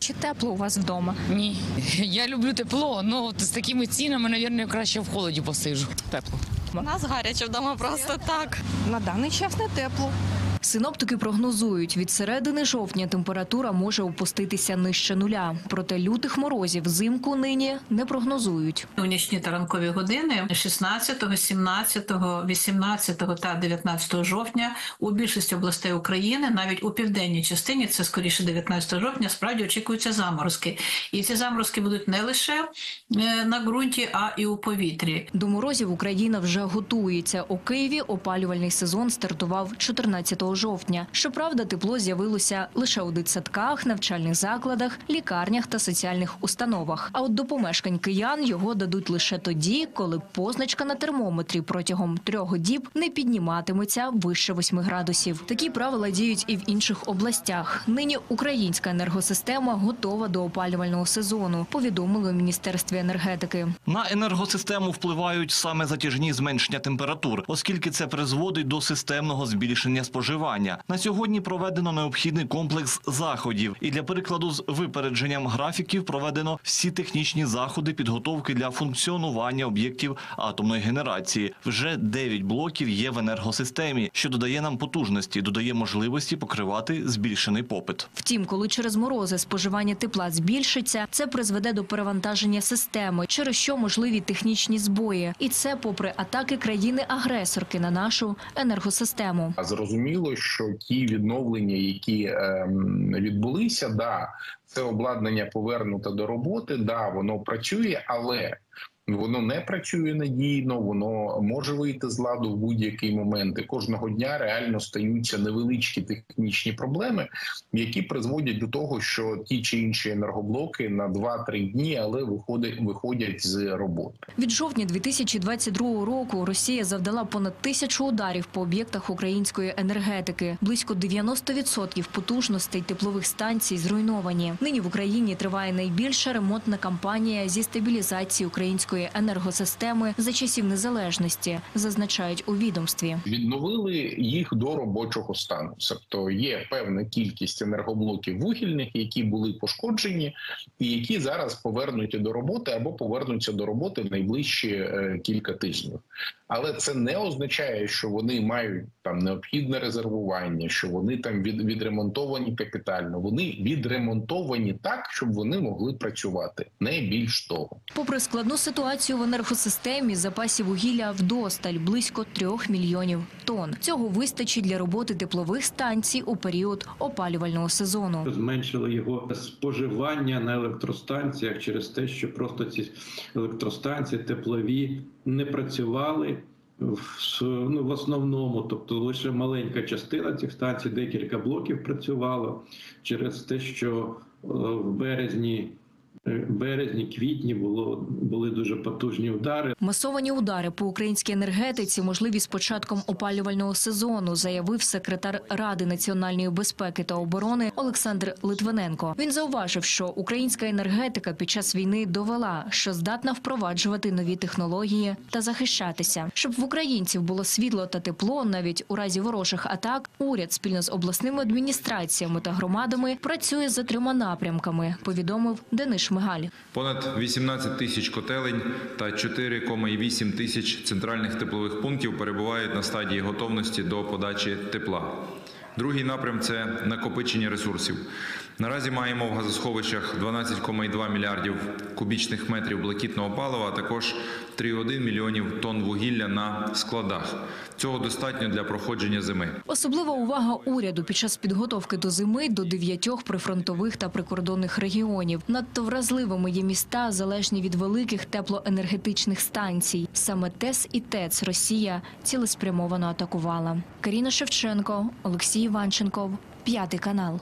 Чи тепло у вас вдома? Ні, я люблю тепло, але з такими цінами, мабуть, краще в холоді посиджу. Тепло. У нас гаряче вдома просто так. На даний час не тепло. Синоптики прогнозують, від середини жовтня температура може опуститися нижче нуля. Проте лютих морозів взимку нині не прогнозують. У нічні та ранкові години 16, 17, 18 та 19 жовтня у більшості областей України, навіть у південній частині, це скоріше 19 жовтня, справді очікуються заморозки. І ці заморозки будуть не лише на ґрунті, а і у повітрі. До морозів Україна вже готується. У Києві опалювальний сезон стартував 14 жовтня. Щоправда, тепло з'явилося лише у дитсадках, навчальних закладах, лікарнях та соціальних установах. А от до помешкань киян його дадуть лише тоді, коли позначка на термометрі протягом 3 діб не підніматиметься вище 8 градусів. Такі правила діють і в інших областях. Нині українська енергосистема готова до опалювального сезону, повідомили в Міністерстві енергетики. На енергосистему впливають саме затяжні зменшення температур, оскільки це призводить до системного збільшення споживання. На сьогодні проведено необхідний комплекс заходів. І для прикладу, з випередженням графіків проведено всі технічні заходи підготовки для функціонування об'єктів атомної генерації. Вже 9 блоків є в енергосистемі, що додає нам потужності, додає можливості покривати збільшений попит. Втім, коли через морози споживання тепла збільшиться, це призведе до перевантаження системи, через що можливі технічні збої. І це попри атаки країни-агресорки на нашу енергосистему. Зрозуміло, що ті відновлення, які відбулися, це обладнання повернуто до роботи, воно працює, але воно не працює надійно, воно може вийти з ладу в будь-який момент. І кожного дня реально стаються невеличкі технічні проблеми, які призводять до того, що ті чи інші енергоблоки на 2-3 дні, але виходять з роботи. Від жовтня 2022 року Росія завдала понад 1000 ударів по об'єктах української енергетики. Близько 90% потужностей теплових станцій зруйновані. Нині в Україні триває найбільша ремонтна кампанія зі стабілізації української енергосистеми за часів незалежності, зазначають у відомстві. Відновили їх до робочого стану. Тобто є певна кількість енергоблоків вугільних, які були пошкоджені і які зараз повернуті до роботи або повернуться до роботи в найближчі кілька тижнів. Але це не означає, що вони мають там необхідне резервування, що вони там відремонтовані капітально. Вони відремонтовані так, щоб вони могли працювати. Не більш того. Попри складну ситуацію в енергосистемі, запасів вугілля вдосталь – близько 3 мільйонів тонн. Цього вистачить для роботи теплових станцій у період опалювального сезону. Зменшили його споживання на електростанціях через те, що просто ці електростанції теплові не працювали в основному, тобто лише маленька частина цих станцій, декілька блоків працювало через те, що в березні-квітні були дуже потужні удари. Масовані удари по українській енергетиці можливі з початком опалювального сезону, заявив секретар Ради національної безпеки та оборони Олександр Литвиненко. Він зауважив, що українська енергетика під час війни довела, що здатна впроваджувати нові технології та захищатися. Щоб в українців було світло та тепло навіть у разі ворожих атак, уряд спільно з обласними адміністраціями та громадами працює за 3 напрямками, повідомив Денис Шмигаль. Понад 18 тисяч котелень та 4,8 тисяч центральних теплових пунктів перебувають на стадії готовності до подачі тепла. Другий напрям – це накопичення ресурсів. Наразі маємо в газосховищах 12,2 мільярдів кубічних метрів блакитного палива, а також 3,1 мільйонів тонн вугілля на складах. Цього достатньо для проходження зими. Особлива увага уряду під час підготовки до зими до 9 прифронтових та прикордонних регіонів. Надто вразливими є міста, залежні від великих теплоенергетичних станцій. Саме ТЕС і ТЕЦ Росія цілеспрямовано атакувала. Каріна Шевченко, Олексій Іванченков, 5 канал.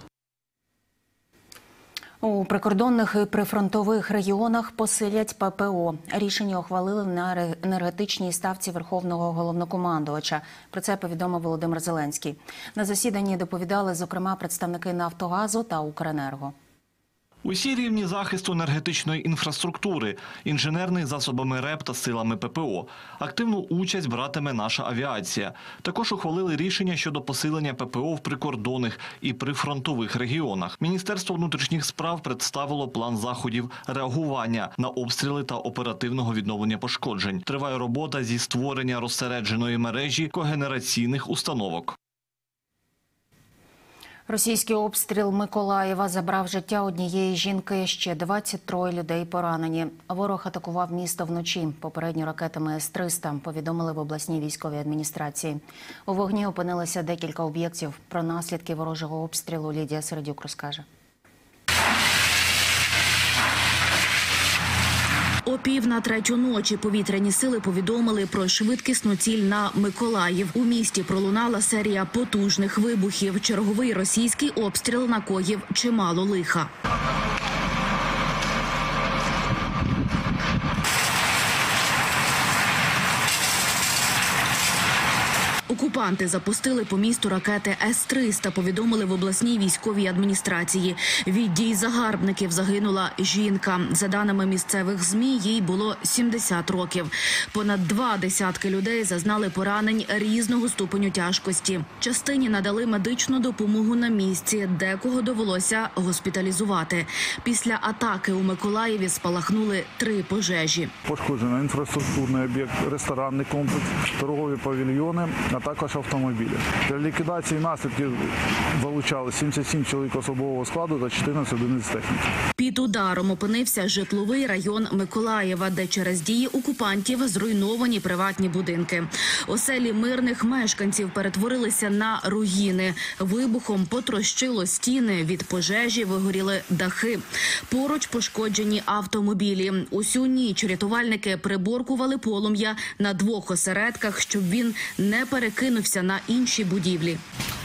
У прикордонних і прифронтових регіонах посилять ППО. Рішення ухвалили на енергетичній ставці Верховного головнокомандувача. Про це повідомив Володимир Зеленський. На засіданні доповідали, зокрема, представники «Нафтогазу» та «Укренерго». Усі рівні захисту енергетичної інфраструктури, інженерних засобами РЕБ та силами ППО. Активну участь братиме наша авіація. Також ухвалили рішення щодо посилення ППО в прикордонних і прифронтових регіонах. Міністерство внутрішніх справ представило план заходів реагування на обстріли та оперативного відновлення пошкоджень. Триває робота зі створення розсередженої мережі когенераційних установок. Російський обстріл Миколаєва забрав життя однієї жінки, ще 23 людей поранені. Ворог атакував місто вночі, попередньо ракетами С-300, повідомили в обласній військовій адміністрації. У вогні опинилося декілька об'єктів. Про наслідки ворожого обстрілу Лідія Середюк розкаже. О 2:45 ночі повітряні сили повідомили про швидкісну ціль на Миколаїв. У місті пролунала серія потужних вибухів. Черговий російський обстріл накоїв чимало лиха. Окупанти запустили по місту ракети С-300, повідомили в обласній військовій адміністрації. Від дій загарбників загинула жінка. За даними місцевих ЗМІ, їй було 70 років. Понад 2 десятки людей зазнали поранень різного ступеню тяжкості. Частині надали медичну допомогу на місці, декого довелося госпіталізувати. Після атаки у Миколаєві спалахнули 3 пожежі. Пошкоджено інфраструктурний об'єкт, ресторанний комплекс, торгові павільйони, а також автомобілі. Для ліквідації наслідків залучали 77 чоловік особового складу та 14 одиниць техніки. Під ударом опинився житловий район Миколаєва, де через дії окупантів зруйновані приватні будинки. Оселі мирних мешканців перетворилися на руїни. Вибухом потрощило стіни, від пожежі вигоріли дахи. Поруч пошкоджені автомобілі. Усю ніч рятувальники приборкували полум'я на 2 осередках, щоб він не перекинувся на інші будівлі.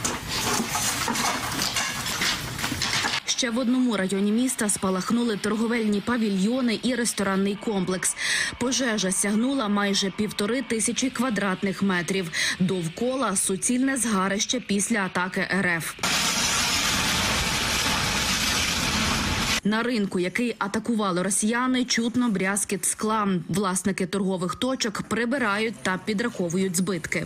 Ще в одному районі міста спалахнули торговельні павільйони і ресторанний комплекс. Пожежа сягнула майже 1500 квадратних метрів. Довкола суцільне згарище після атаки РФ. На ринку, який атакували росіяни, чутно брязкіт скла. Власники торгових точок прибирають та підраховують збитки.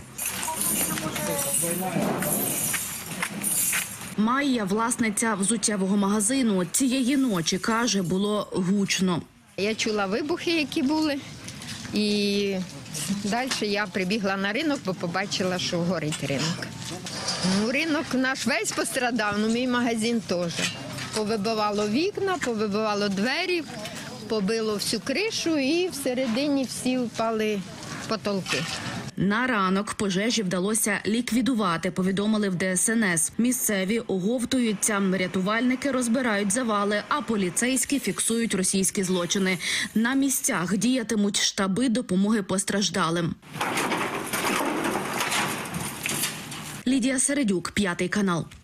Майя, власниця взуттєвого магазину, цієї ночі, каже, було гучно. Я чула вибухи, які були, і далі я прибігла на ринок, бо побачила, що горить ринок. Ринок наш весь пострадав, мій магазин теж. Повибивало вікна, повибивало двері, побило всю кришу і всередині всі впали потолки. На ранок пожежі вдалося ліквідувати, повідомили в ДСНС. Місцеві оговтуються, рятувальники розбирають завали, а поліцейські фіксують російські злочини. На місцях діятимуть штаби допомоги постраждалим. Лідія Середюк, 5 канал.